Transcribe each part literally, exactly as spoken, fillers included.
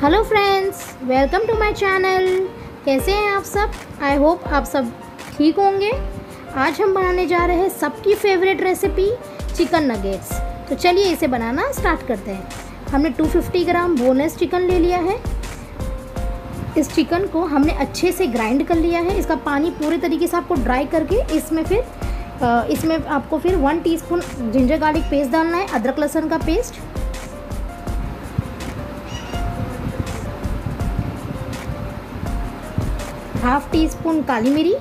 Hello friends, welcome to my channel. कैसे हैं आप सब? आई होप आप सब ठीक होंगे। आज हम बनाने जा रहे हैं सबकी फेवरेट रेसिपी चिकन नगेट्स। तो चलिए इसे बनाना स्टार्ट करते हैं। हमने दो सौ पचास ग्राम बोनलेस चिकन ले लिया है। इस चिकन को हमने अच्छे से ग्राइंड कर लिया है। इसका पानी पूरे तरीके से आपको ड्राई करके इसमें फिर इसमें आपको फिर one teaspoon ginger garlic paste डालना है, अदरक लहसुन का पेस्ट, हाफ टी स्पून काली मिरी,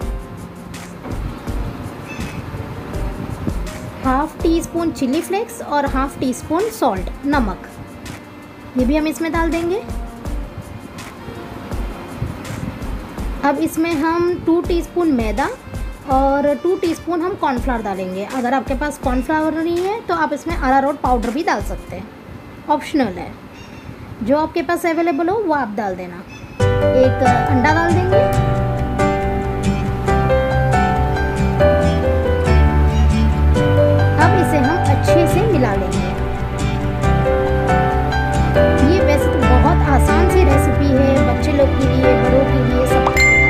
half teaspoon chilli flakes और हाफ टी स्पून सॉल्ट, नमक, ये भी हम इसमें डाल देंगे। अब इसमें हम टू टीस्पून मैदा और टू टीस्पून हम कॉर्नफ्लावर डालेंगे। अगर आपके पास कॉर्नफ्लावर नहीं है तो आप इसमें अरारोट पाउडर भी डाल सकते हैं, ऑप्शनल है। जो आपके पास अवेलेबल हो वो आप डाल देना। एक अंडा डाल देंगे, अब इसे हम अच्छे से मिला लेंगे। ये वैसे तो बहुत आसान सी रेसिपी है, बच्चे लोग के लिए, बड़ों के लिए, सब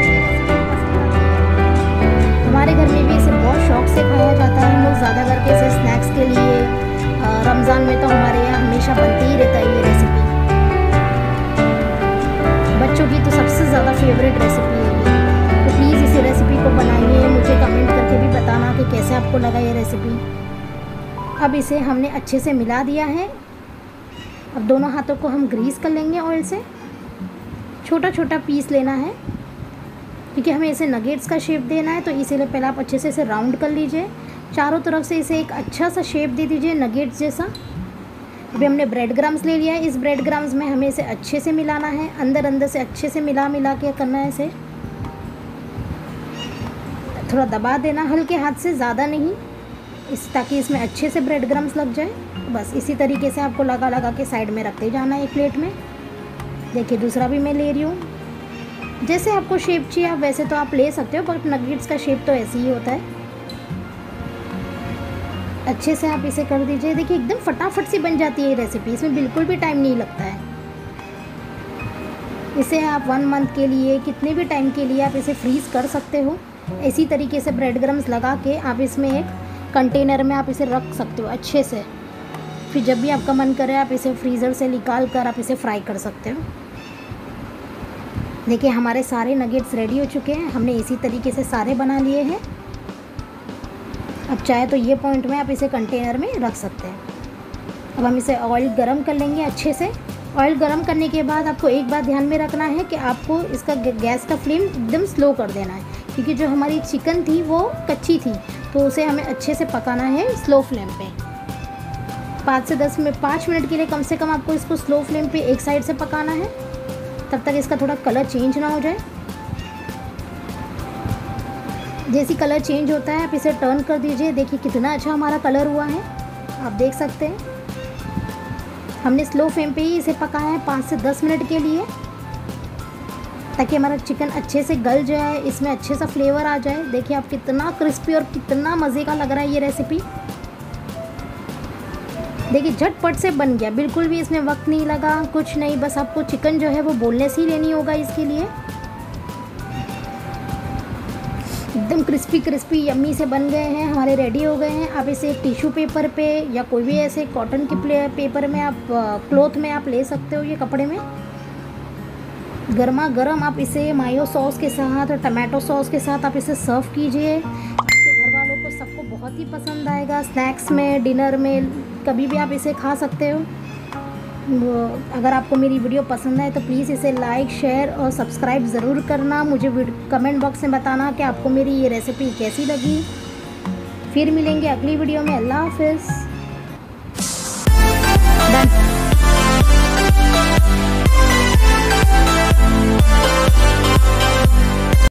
हमारे घर में भी इसे बहुत शौक से खाया जाता है। हम लोग ज़्यादा करके इसे स्नैक्स के लिए, रमज़ान में तो हमारे यहाँ हमेशा बनती ही रहता है ये रेसिपी। बच्चों की तो सबसे ज़्यादा फेवरेट रेसिपी है ये। तो प्लीज़ इसी रेसिपी को बनाइए, मुझे कमेंट करके भी बताना कि कैसे आपको लगा ये रेसिपी। अब इसे हमने अच्छे से मिला दिया है। अब दोनों हाथों को हम ग्रीस कर लेंगे ऑयल से। छोटा छोटा पीस लेना है क्योंकि हमें इसे नगेट्स का शेप देना है, तो इसीलिए पहले आप अच्छे से इसे राउंड कर लीजिए। चारों तरफ से इसे एक अच्छा सा शेप दे दीजिए नगेट्स जैसा। अभी हमने ब्रेड ग्राम्स ले लिया है। इस ब्रेड ग्राम्स में हमें इसे अच्छे से मिलाना है, अंदर अंदर से अच्छे से मिला मिला के करना है इसे। थोड़ा दबा देना हल्के हाथ से, ज़्यादा नहीं, इस ताकि इसमें अच्छे से ब्रेड ग्राम्स लग जाए। बस इसी तरीके से आपको लगा लगा के साइड में रखते जाना है एक प्लेट में। देखिए दूसरा भी मैं ले रही हूँ। जैसे आपको शेप चाहिए आप वैसे तो आप ले सकते हो, बट नगेट्स का शेप तो ऐसे ही होता है। अच्छे से आप इसे कर दीजिए। देखिए एकदम फटाफट सी बन जाती है ये रेसिपी, इसमें बिल्कुल भी टाइम नहीं लगता है। इसे आप वन मंथ के लिए, कितने भी टाइम के लिए आप इसे फ्रीज़ कर सकते हो। इसी तरीके से ब्रेड क्रम्स लगा के आप इसमें एक कंटेनर में आप इसे रख सकते हो अच्छे से। फिर जब भी आपका मन करे आप इसे फ्रीज़र से निकाल कर आप इसे फ्राई कर सकते हो। देखिए हमारे सारे नगेट्स रेडी हो चुके हैं। हमने इसी तरीके से सारे बना लिए हैं। अब चाहे तो ये पॉइंट में आप इसे कंटेनर में रख सकते हैं। अब हम इसे ऑयल गरम कर लेंगे अच्छे से। ऑयल गरम करने के बाद आपको एक बात ध्यान में रखना है कि आपको इसका गैस का फ्लेम एकदम स्लो कर देना है, क्योंकि जो हमारी चिकन थी वो कच्ची थी, तो उसे हमें अच्छे से पकाना है स्लो फ्लेम पे। पाँच से दस मिनट पाँच मिनट के लिए कम से कम आपको इसको स्लो फ्लेम पे एक साइड से पकाना है, तब तक इसका थोड़ा कलर चेंज ना हो जाए। जैसी कलर चेंज होता है आप इसे टर्न कर दीजिए। देखिए कितना अच्छा हमारा कलर हुआ है, आप देख सकते हैं। हमने स्लो फ्लेम पे ही इसे पकाया है पाँच से दस मिनट के लिए, ताकि हमारा चिकन अच्छे से गल जाए, इसमें अच्छे सा फ्लेवर आ जाए। देखिए आप कितना क्रिस्पी और कितना मज़े का लग रहा है ये रेसिपी। देखिए झटपट से बन गया, बिल्कुल भी इसमें वक्त नहीं लगा, कुछ नहीं। बस आपको चिकन जो है वो बोनलेस ही लेनी होगा इसके लिए। एकदम क्रिस्पी क्रिस्पी यम्मी से बन गए हैं, हमारे रेडी हो गए हैं। आप इसे टिश्यू पेपर पे या कोई भी ऐसे कॉटन के पेपर में आप, क्लॉथ में आप ले सकते हो, ये कपड़े में। गर्मा गर्म आप इसे मायो सॉस के साथ और टमाटो सॉस के साथ आप इसे सर्व कीजिए। आपके घर वालों को सबको बहुत ही पसंद आएगा। स्नैक्स में, डिनर में, कभी भी आप इसे खा सकते हो। अगर आपको मेरी वीडियो पसंद आए तो प्लीज़ इसे लाइक, शेयर और सब्सक्राइब ज़रूर करना। मुझे कमेंट बॉक्स में बताना कि आपको मेरी ये रेसिपी कैसी लगी। फिर मिलेंगे अगली वीडियो में। अल्लाह हाफिज़।